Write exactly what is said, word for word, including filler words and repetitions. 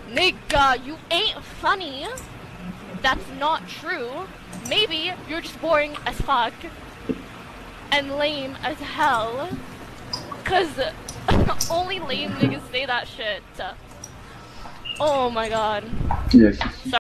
Nigga, you ain't funny. That's not true. Maybe you're just boring as fuck and lame as hell. Cause only lame niggas say that shit. Oh my god. Yes.